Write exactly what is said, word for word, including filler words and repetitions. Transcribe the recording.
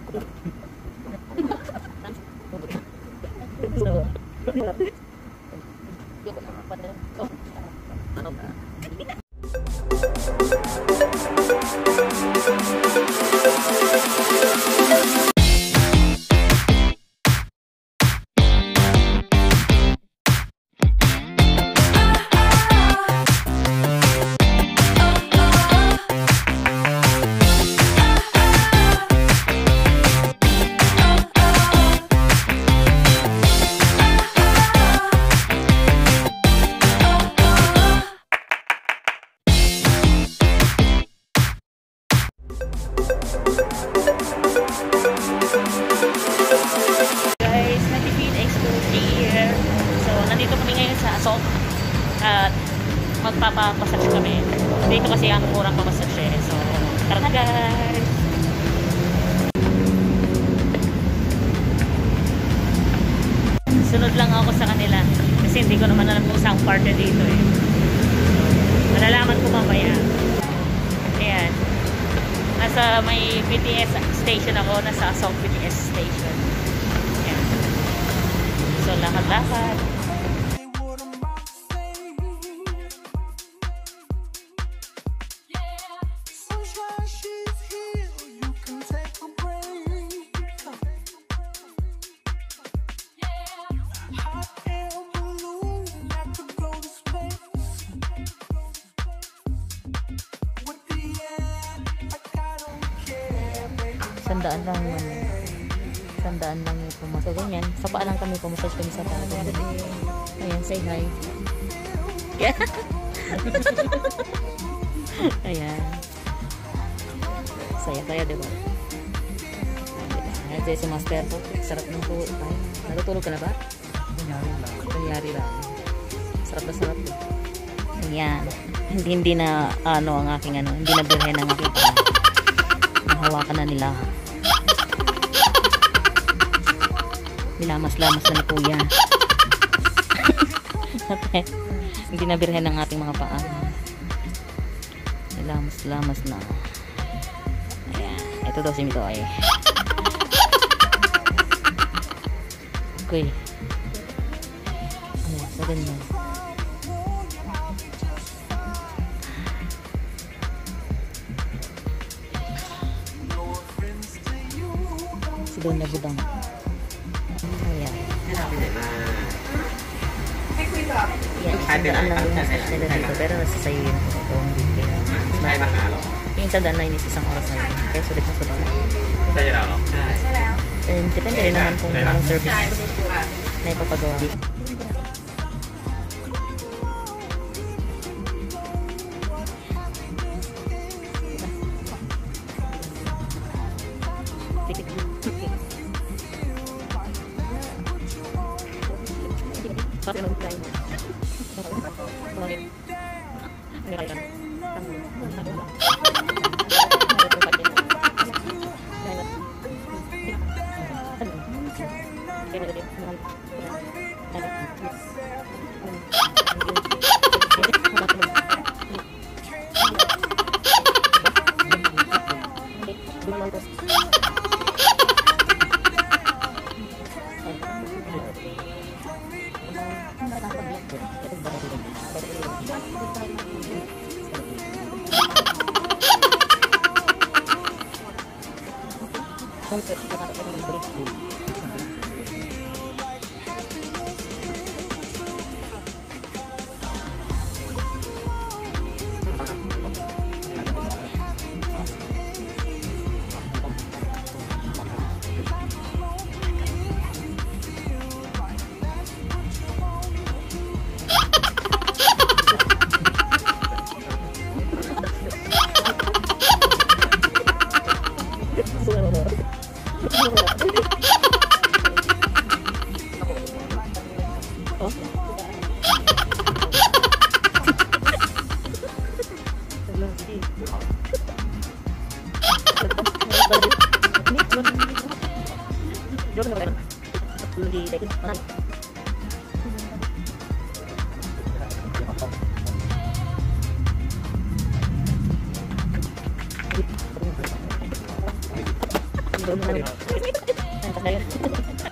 At magpapapasage kami. Dito kasi ang murang pamasage. So, tara na guys! Sunod lang ako sa kanila. Kasi hindi ko naman alam kung saan parte dito eh. Malalaman ko mamaya. Ayan. Nasa may B T S station ako. Nasa Asong B T S station. Ayan. So, lakad-lakad. Sandaan lang yun. Sandaan lang yung pumasok. Ganyan. Sa paa lang kami pumasok kami sa paa. Ayan, say hi. Yeah. Ayan. Saya kaya, diba? Ayan, dyan si Master po. Sarap ng tulog. Ay, natutulog ka na ba? Kunyari lang. Kunyari lang. Sarap na sarap. Ayan. Hindi, hindi na, ano, ang aking, ano, hindi na birhen ang aking paa. Nahawakan na nila. Nilamas-lamas na ni Kuya. Hindi na birhen ang ating mga paa. Nilamas-lamas na. Ayan. Ito daw si Mito ay. Okay. Ayan. So ganyan. Si Don na Budang. Ayan. Yan, sandaan lang yung massage nila dito. Pero nasa sayo yun. Ito ang dito. Yung sandaan na yun is isang oras na yun. Kaya sulit na sulit. And depende rin naman kung anong service na ipapagawa. Pati nung time. Ayun.